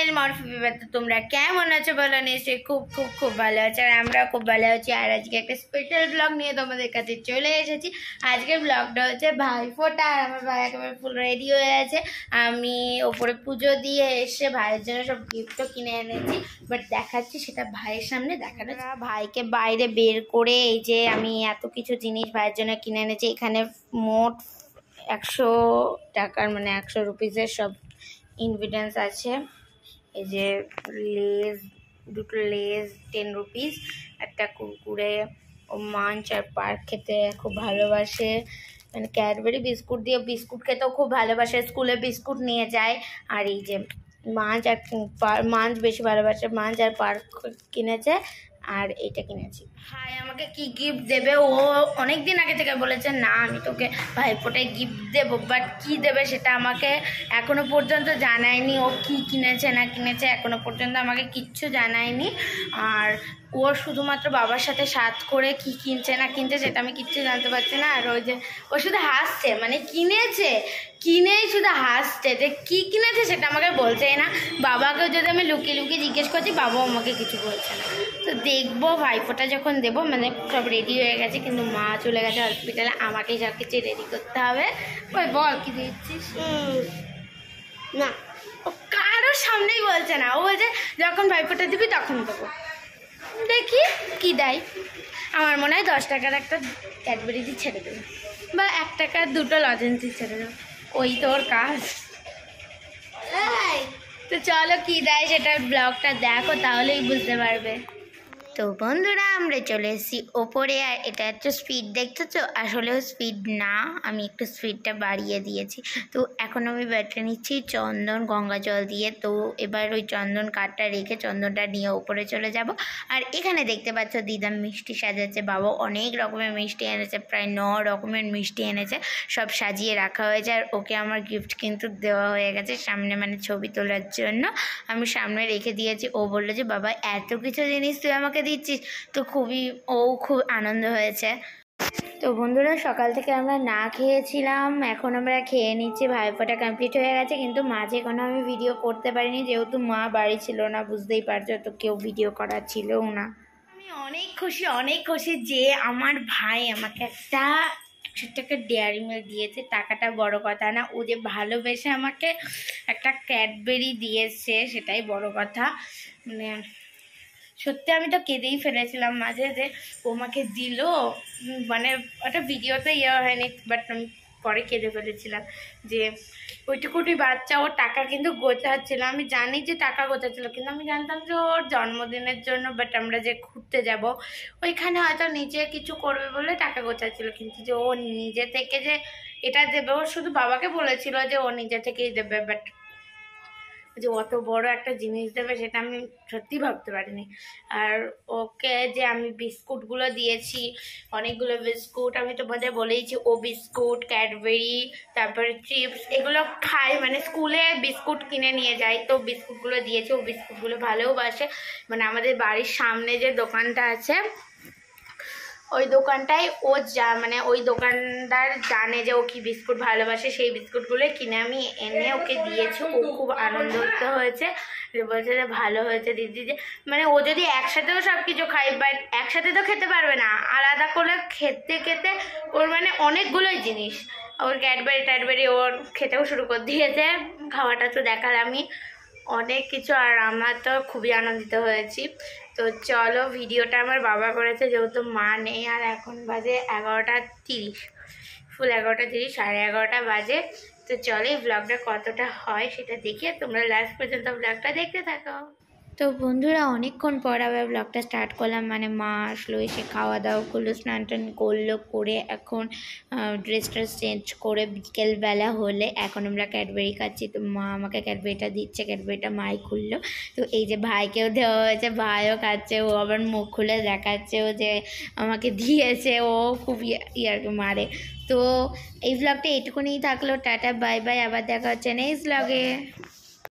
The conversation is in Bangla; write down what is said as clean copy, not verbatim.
চ্যানেল মরফি তো তোমরা কেমন আছো বলো? নিশ্চয়ই খুব খুব খুব ভালো আছো, আর আমরা খুব ভালো আছি। আর আজকে একটা স্পেশাল ব্লগ নিয়ে তোমাদের কাছে চলে এসেছি। আজকের ব্লগটা হচ্ছে ভাইফোঁটা। আর আমার ভাই একেবারে ফুল রেডি হয়ে আছে। আমি ওপরে পুজো দিয়ে এসে ভাইয়ের জন্য সব গিফটও কিনে এনেছি, বাট দেখাচ্ছি সেটা ভাইয়ের সামনে দেখানো। ভাইকে বাইরে বের করে এই যে আমি এত কিছু জিনিস ভাইয়ের জন্য কিনে এনেছি। এখানে মোট 100 টাকার মানে 100 রুপিসের সব ইনগ্রিডিয়েন্টস আছে। এই যে লেজ, দুটো লেজ 10 রুপিস, একটা কুরকুরে, ও মাঞ্চ আর পার্ক খেতে খুব ভালোবাসে, মানে ক্যাডবেরি বিস্কুট দিয়ে বিস্কুট খেতেও খুব ভালোবাসে, স্কুলে বিস্কুট নিয়ে যায়। আর এই যে মাঞ্চ আর মাঞ্চ বেশি ভালোবাসে, মাঞ্চ আর পার্ক কিনেছে। আর এইটা কিনেছি। ভাই আমাকে কি গিফট দেবে ও অনেক দিন আগে থেকে বলেছে, না আমি তোকে ভাইফোঁটায় গিফট দেবো, বাট কি দেবে সেটা আমাকে এখনো পর্যন্ত জানায়নি। ও কি কিনেছে না কিনেছে এখনো পর্যন্ত আমাকে কিচ্ছু জানায়নি। আর ও শুধুমাত্র বাবার সাথে সাথ করে কি কিনছে না কিনছে সেটা আমি কিচ্ছু জানতে পারছি না। আর ওই যে ও শুধু হাসছে, মানে কিনেই শুধু হাসছে, যে কি কিনেছে সেটা আমাকে বলছেই না। বাবাকেও যদি আমি লুকিয়ে লুকিয়ে জিজ্ঞেস করছি, বাবাও আমাকে কিছু বলছে না। তো দেখবো ভাইফোঁটা যখন দেবো, মানে সব রেডি হয়ে গেছে, কিন্তু মা চলে গেছে হসপিটালে, আমাকেই সব কিছু রেডি করতে হবে। ওই বল কি দিচ্ছিস? না, ও কারোর সামনেই বলছে না, ও বলছে যখন ভাইফোঁটা দিবি তখন দেবো। দেখি কি দেয়। আমার মনে হয় 10 টাকার একটা ক্যাডবেরি দিয়ে ছেড়ে দেবে, বা 1 টাকার 2টো লজেন্সি ছেড়ে দেবে, ওই তোর কাজ। তো চলো কি দেয় সেটা ব্লগটা দেখো, তাহলেই বুঝতে পারবে। তো বন্ধুরা আমরা চলে এসেছি ওপরে। আর এটা একটু স্পিড দেখছো তো, আসলেও স্পিড না, আমি একটু স্পিডটা বাড়িয়ে দিয়েছি। তো এখন আমি বেটে নিচ্ছি চন্দন গঙ্গা জল দিয়ে। তো এবার ওই চন্দন কাঠটা রেখে চন্দনটা নিয়ে ওপরে চলে যাব। আর এখানে দেখতে পাচ্ছ দিদা মিষ্টি সাজাচ্ছে, বাবা অনেক রকমের মিষ্টি এনেছে, প্রায় 9 রকমের মিষ্টি এনেছে, সব সাজিয়ে রাখা হয়েছে। আর ওকে আমার গিফট কিন্তু দেওয়া হয়ে গেছে সামনে, মানে ছবি তোলার জন্য আমি সামনে রেখে দিয়েছি। ও বললো যে বাবা এত কিছু জিনিস তুই আমাকে দিচ্ছিস, তো খুব আনন্দ হয়েছে। তো বন্ধুরা সকাল থেকে আমরা না খেয়েছিলাম, এখন আমরা খেয়ে নিচ্ছি। ভাইফোঁটা কমপ্লিট হয়ে গেছে, কিন্তু মাঝে কোনো আমি ভিডিও করতে পারিনি, যেহেতু মা বাড়ি ছিল না, বুঝতেই পারছো, তো কেউ ভিডিও করার ছিলও না। আমি অনেক খুশি যে আমার ভাই আমাকে একটা 100 টাকার ডেয়ারি মিল্ক দিয়েছে। টাকাটা বড় কথা না, ও যে ভালোবেসে আমাকে একটা ক্যাডবেরি দিয়েছে সেটাই বড় কথা। মানে সত্যি আমি তো কেঁদেই ফেলেছিলাম মাঝে, যে ও আমাকে দিল, মানে একটা ভিডিওতে হয়নি, বাট আমি পরে কেঁদে ফেলেছিলাম যে ওইটুকুটি বাচ্চা ওর টাকা কিন্তু গোছাচ্ছিল। আমি জানি যে টাকা গোছাচ্ছিল, কিন্তু আমি জানতাম যে ওর জন্মদিনের জন্য, বাট আমরা যে ঘুরতে যাব ওইখানে হয়তো নিজে কিছু করবে বলে টাকা গোছাচ্ছিল, কিন্তু যে ও নিজে থেকে যে এটা দেবে, ও শুধু বাবাকে বলেছিল যে ও নিজে থেকেই দেবে, বাট যে অত বড় একটা জিনিস দেবে সেটা আমি সত্যি ভাবতে পারিনি। আর ওকে যে আমি বিস্কুটগুলো দিয়েছি, অনেকগুলো বিস্কুট, আমি তোমাদের বলেইছি ও বিস্কুট, ক্যাডবেরি, তারপরে চিপস এগুলো খায়, মানে স্কুলে বিস্কুট কিনে নিয়ে যায়, তো বিস্কুটগুলো দিয়েছি। ও বিস্কুটগুলো ভালোবাসে, মানে আমাদের বাড়ির সামনে যে দোকানটা আছে ওই দোকানটায় ও মানে ওই দোকানদার জানে যে ও কি বিস্কুট ভালোবাসে, সেই বিস্কুটগুলো কিনে আমি এনে ওকে দিয়েছি। ও খুব আনন্দিত হয়েছে, বলছে যে ভালো হয়েছে দিদি, যে মানে ও যদি একসাথেও সব কিছু খায়, বাট একসাথে তো খেতে পারবে না, আলাদা করে খেতে খেতে ওর মানে অনেকগুলোই জিনিস, ওর ক্যাডবেরি ওর খেতেও শুরু করে দিয়েছে। খাওয়াটা তো দেখালামই, অনেক কিছু। আর আমরা তো খুবই আনন্দিত হয়েছি। তো চলো, ভিডিওটা আমার বাবা করেছে যেহেতু মা নেই। আর এখন বাজে 11:30, ফুল 11:30, 11:30 বাজে। তো চলো এই ব্লগটা কতটা হয় সেটা দেখে তোমরা লাস্ট পর্যন্ত ব্লগটা দেখতে থাকো। তো বন্ধুরা অনেকক্ষণ পর আবার ব্লগটা স্টার্ট করলাম, মানে মা আসলো, এসে খাওয়া দাওয়া করলো, স্নান টান করলো, করে এখন ড্রেসটা চেঞ্জ করে বিকেলবেলা হলে এখন আমরা ক্যাডবেরি খাচ্ছি। তো মা আমাকে ক্যাডবেরিটা দিচ্ছে, ক্যাডবেরিটা মাই খুললো। তো এই যে ভাইকেও দেওয়া হয়েছে, ভাইও খাচ্ছে, ও আবার মুখ খুলে দেখাচ্ছে ও যে আমাকে দিয়েছে, ও খুব ইয়ার্কি মারে। তো এই ব্লগটা এইটুকুনিই থাকলো, টাটা বাই বাই, আবার দেখা হচ্ছে নেক্সট ব্লগে।